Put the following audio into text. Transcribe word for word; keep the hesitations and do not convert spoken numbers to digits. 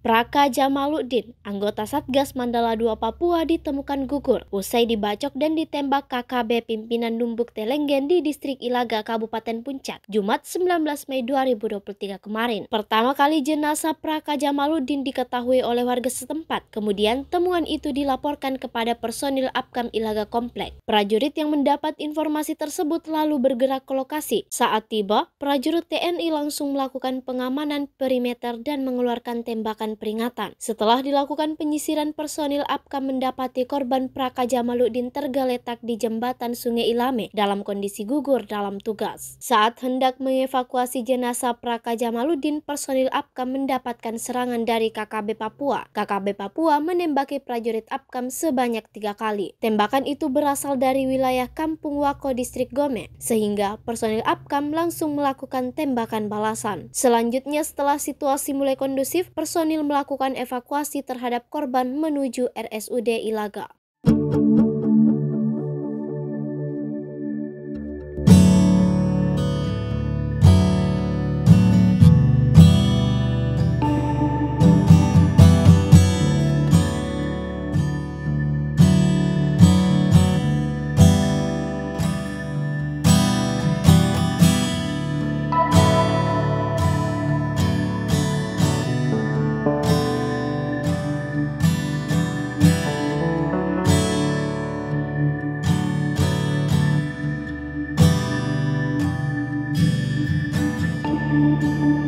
Praka Jamaluddin, anggota Satgas Mandala dua Papua ditemukan gugur usai dibacok dan ditembak K K B pimpinan Numbuk Telenggen di Distrik Ilaga, Kabupaten Puncak, Jumat sembilan belas Mei dua ribu dua puluh tiga kemarin. Pertama kali jenazah Praka Jamaluddin diketahui oleh warga setempat, kemudian temuan itu dilaporkan kepada personil Apkam Ilaga Komplek. Prajurit yang mendapat informasi tersebut lalu bergerak ke lokasi. Saat tiba, prajurit T N I langsung melakukan pengamanan perimeter dan mengeluarkan tembakan peringatan. Setelah dilakukan penyisiran, personil Apkam mendapati korban Praka Jamaluddin tergeletak di jembatan Sungai Ilame dalam kondisi gugur dalam tugas. Saat hendak mengevakuasi jenazah Praka Jamaluddin, personil Apkam mendapatkan serangan dari K K B Papua. K K B Papua menembaki prajurit Apkam sebanyak tiga kali. Tembakan itu berasal dari wilayah Kampung Wako, Distrik Gome, sehingga personil Apkam langsung melakukan tembakan balasan. Selanjutnya, setelah situasi mulai kondusif, personil melakukan evakuasi terhadap korban menuju R S U D Ilaga. Thank you.